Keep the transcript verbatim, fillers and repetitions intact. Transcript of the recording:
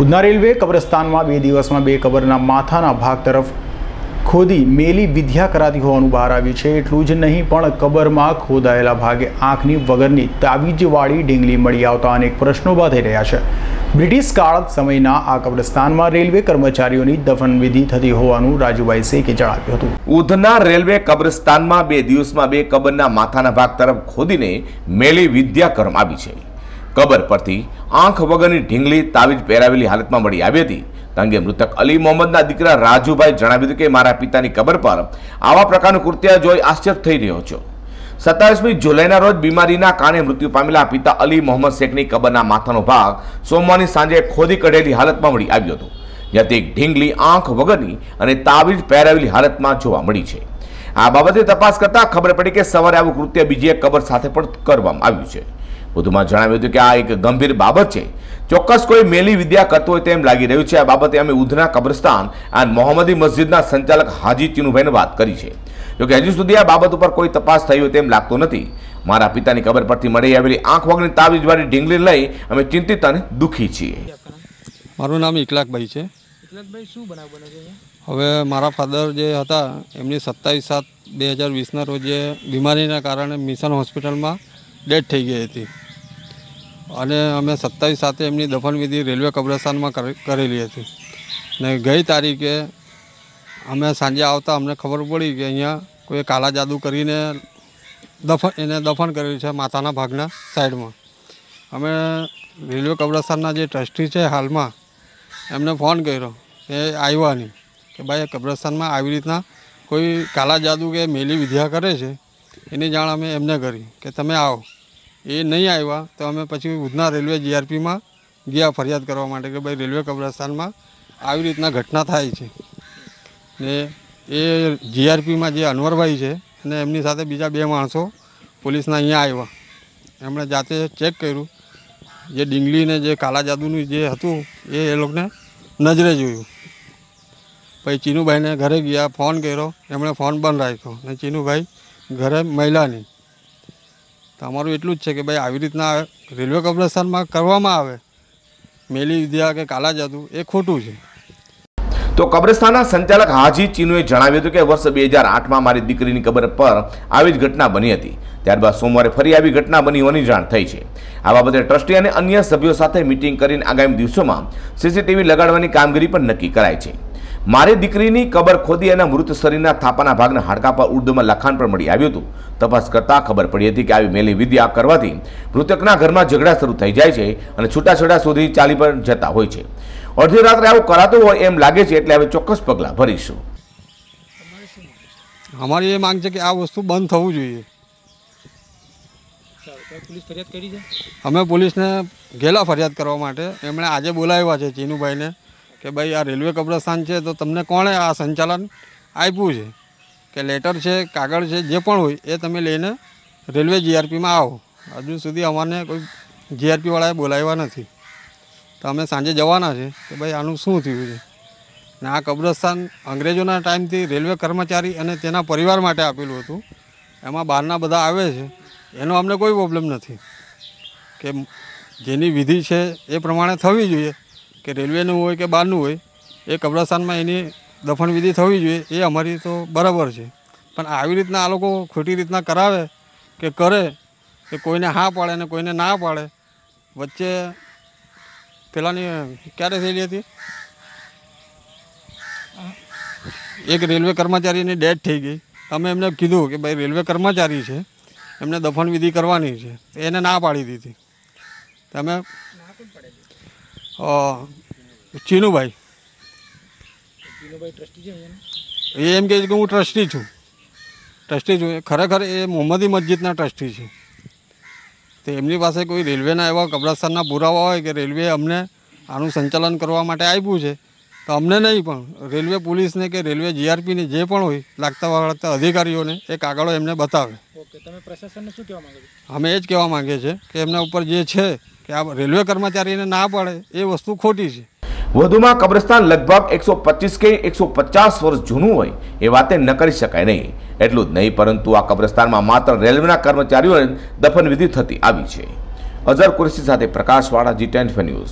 Udhna railway કબ્રસ્તાનમાં બે દિવસમાં બે કબરના માથાના ભાગ તરફ ખોદી મેલી વિદ્યા કરાતી હોવાનું બહાર આવ્યું છે। એટલું જ નહીં પણ કબરમાં ખોદાયેલા ભાગે આંખની વગરની તાવીજવાળી ઢીંગલી મળી આવતા અનેક પ્રશ્નો ઊભા થઈ રહ્યા છે। બ્રિટિશ કાળ સમયના આ કબ્રસ્તાનમાં રેલવે કર્મચારીઓની દફનવિધિ થતી હોવાનું રાજુભાઈ શેખે જણાવ્યું હતું। ઉધના રેલવે કબ્રસ્તાનમાં બે દિવસમાં બે કબરના માથાના ભાગ તરફ ખોદીને મેલી વિદ્યા કરવામાં આવી છે। કબર પરથી આંખ વગરની ઢીંગલી તાવીજ પહેરાવેલી હાલતમાં મળી આવી હતી। તંગે મૃતક અલી મોહમ્મદના દીકરા રાજુભાઈ જણાવ્યું હતું કે મારા પિતાની કબર પર આવા પ્રકારનું કૃત્ય જોઈ આશ્ચર્ય થઈ રહ્યો છું। સત્તાવીસમી જુલાઈના રોજ બીમારીના કારણે મૃત્યુ પામેલા પિતા અલી મોહમ્મદ શેખની કબરના માથાનો ભાગ સોમવારની સાંજે ખોદી કઢેલી હાલતમાં મળી આવ્યો હતો, જ્યાંથી એક ઢીંગલી આંખ વગરની અને તાવીજ પહેરાવેલી હાલતમાં જોવા મળી છે। આ બાબતે તપાસ કરતા ખબર પડી કે સવારે આવું કૃત્ય બીજી એક કબર સાથે પણ કરવામાં આવ્યું છે। વધુમાં જણાવ્યું હતું કે આ એક ગંભીર બાબત છે, ચોક્કસ કોઈ મેલી વિદ્યા કરતો હોય તેમ લાગી રહ્યું છે। આ બાબતે અમે ઉધના કબ્રસ્તાન અને મોહમ્મદી મસ્જિદના સંચાલક હાજી ચીનુભાઈને વાત કરી છે, જોકે હજુ સુધી આ બાબત ઉપર કોઈ તપાસ થઈ હોય તેમ લાગતું નથી। મારા પિતાની કબર પરથી મળી આવેલી આંખ વગરની તાવીજવાળી ઢીંગલી લઈ અમે ચિંતિત અને દુઃખી છીએ। મારું નામ ઇકલાકભાઈ છે। ઇકલાકભાઈ, શું બનાવ બને છે? હવે મારા ફાધર જે હતા એમની સત્તાવીસ સાત બે હજાર વીસના રોજ બીમારીના કારણે મિશન હોસ્પિટલમાં ડેથ થઈ ગઈ હતી અને અમે સત્તાવીસ સાતે એમની દફનવિધિ રેલવે કબ્રસ્તાનમાં કરેલી હતી ને ગઈ તારીખે અમે સાંજે આવતા અમને ખબર પડી કે અહીંયા કોઈ કાલા જાદુ કરીને દફન એને દફન કરેલું છે માથાના ભાગના સાઈડમાં। અમે રેલવે કબ્રસ્તાનના જે ટ્રસ્ટી છે હાલમાં એમને ફોન કર્યો કે આવ્યા નહીં કે ભાઈ કબ્રસ્તાનમાં આવી રીતના કોઈ કાલા જાદુ કે મેલી વિદ્યા કરે છે, એની જાણ અમે એમને કરી કે તમે આવો। એ નહીં આવ્યા તો અમે પછી ઉધના રેલવે જીઆરપીમાં ગયા ફરિયાદ કરવા માટે કે ભાઈ રેલવે કબ્રસ્તાનમાં આવી રીતના ઘટના થાય છે ને એ જીઆરપીમાં જે અનવરભાઈ છે અને એમની સાથે બીજા બે માણસો પોલીસના અહીંયા આવ્યા, એમણે જાતે ચેક કર્યું, જે ડીંગલીને જે કાલા જાદુનું જે હતું એ એ લોકોને નજરે જોયું। પછી ચીનુભાઈને ઘરે ગયા, ફોન કર્યો, એમણે ફોન બંધ રાખ્યો અને ચીનુભાઈ ઘરે મહિલાની। તો અમારું એટલું જ છે કે ભાઈ આવી રીતના રેલવે કબ્રસ્તાનમાં કરવામાં આવે મેલી વિદ્યા કે કાલા જાદુ એ ખોટું છે। તો કબ્રસ્તાનના સંચાલક હાજી ચીનુએ જણાવ્યું હતું કે વર્ષ બે હજાર આઠમાં મારી દીકરીની કબર પર આવી જ ઘટના બની હતી, ત્યારબાદ સોમવારે ફરી આવી ઘટના બની હોવાની જાણ થઈ છે। આ બાબતે ટ્રસ્ટી અને અન્ય સભ્યો સાથે મિટિંગ કરીને આગામી દિવસોમાં સીસીટીવી લગાડવાની કામગીરી પણ નક્કી કરાઈ છે। મારી દીકરીની કબર ખોદી એના મૃત શરીરના થાપાના ભાગના હાડકા પર ઉર્દુમાં લખાણ પણ મળી આવ્યું હતું। તપાસ કરતા ખબર પડી હતી કે આવી મેલી વિદ્યા કરવાથી મૃતકના ઘરમાં ઝઘડા શરૂ થઈ જાય છે અને છૂટાછેડા સુધી ચાલી પણ જતા હોય છે। અડધી રાત્રે આવું કરાતું હોય એમ લાગે છે, એટલે હવે ચોક્કસ પગલાં ભરીશું। અમારી એ માંગ છે કે આ વસ્તુ બંધ થવું જોઈએ। પોલીસ ફરિયાદ કરી છે? અમે પોલીસને ગયેલા ફરિયાદ કરવા માટે, એમણે આજે બોલાવ્યા છે ચીનુભાઈને કે ભાઈ આ રેલવે કબ્રસ્તાન છે તો તમને કોણે આ સંચાલન આપ્યું છે કે લેટર છે, કાગળ છે, જે પણ હોય એ તમે લઈને રેલવે જીઆરપીમાં આવો। હજુ સુધી અમારને કોઈ જીઆરપીવાળાએ બોલાવ્યા નથી, તો અમે સાંજે જવાના છે કે ભાઈ આનું શું થયું છે। ને આ કબ્રસ્તાન અંગ્રેજોના ટાઈમથી રેલવે કર્મચારી અને તેના પરિવાર માટે આપેલું હતું, એમાં બહારના બધા આવે છે, એનો અમને કોઈ પ્રોબ્લેમ નથી કે જેની વિધિ છે એ પ્રમાણે થવી જોઈએ કે રેલવેનું હોય કે બહારનું હોય, એ કબ્રસ્તાનમાં એની દફનવિધિ થવી જોઈએ, એ અમારી તો બરાબર છે। પણ આવી રીતના આ લોકો ખોટી રીતના કરાવે કે કરે કે કોઈને હા પાડે ને કોઈને ના પાડે। વચ્ચે પેલાની ક્યારે થયેલી હતી, એક રેલવે કર્મચારીની ડેથ થઈ ગઈ, અમે એમને કીધું કે ભાઈ રેલવે કર્મચારી છે, એમને દફનવિધિ કરવાની છે, એને ના પાડી દીધી। તમે ચીનુભાઈ એ એમ કહે છે કે હું ટ્રસ્ટી છું ટ્રસ્ટી છું ખરેખર એ મોહમ્મદી મસ્જિદના ટ્રસ્ટી છે। તો એમની પાસે કોઈ રેલવેના એવા કબ્રસ્તાનના પુરાવા હોય કે રેલવે અમને આનું સંચાલન કરવા માટે આપ્યું છે, તો અમને નહીં પણ રેલવે પોલીસને કે રેલવે જીઆરપીને જે પણ હોય લાગતા વળગતા અધિકારીઓને એ કાગળો એમને બતાવે। ઓકે, તમે પ્રશાસનને શું કહેવા માંગો છો? અમે એ જ કહેવા માંગીએ છીએ કે એમના ઉપર જે છે કે આ રેલવે કર્મચારીને ના પડે એ વસ્તુ ખોટી છે। વધુમાં કબ્રસ્તાન લગભગ એકસો પચીસ કે એકસો પચાસ વર્ષ જૂનું હોય એ વાતે ન કરી શકાય નહીં। એટલું જ નહીં, પરંતુ આ કબ્રસ્તાનમાં માત્ર રેલવેના કર્મચારીઓને દફનવિધિ થતી આવી છે। અઝર કુરેશી સાથે પ્રકાશવાળા, જી ટેન ન્યૂઝ।